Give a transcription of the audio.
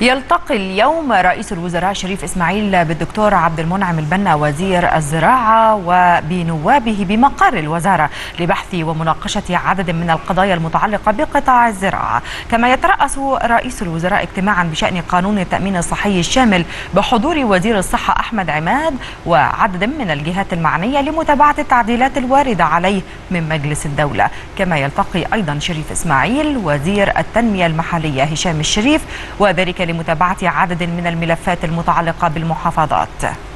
يلتقي اليوم رئيس الوزراء شريف إسماعيل بالدكتور عبد المنعم البنا وزير الزراعة وبنوابه بمقر الوزارة لبحث ومناقشة عدد من القضايا المتعلقة بقطاع الزراعة. كما يترأس رئيس الوزراء اجتماعا بشأن قانون التأمين الصحي الشامل بحضور وزير الصحة أحمد عماد وعدد من الجهات المعنية لمتابعة التعديلات الواردة عليه من مجلس الدولة. كما يلتقي أيضا شريف إسماعيل وزير التنمية المحلية هشام الشريف، وذلك لمتابعة عدد من الملفات المتعلقة بالمحافظات.